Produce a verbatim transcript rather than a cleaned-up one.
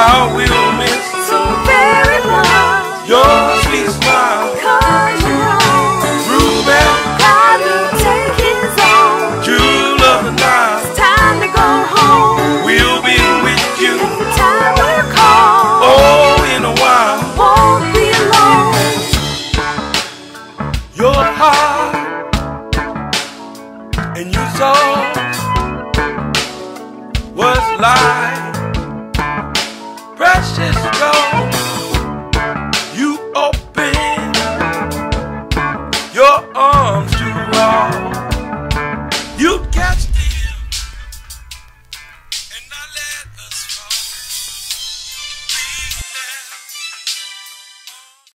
I will miss so very much your sweet smile. because you know Ruben, God will take his own. jewel of the Nile, It's time to go home. we'll be with you. Every time we're called, Oh, in a while, won't be alone. your heart and you saw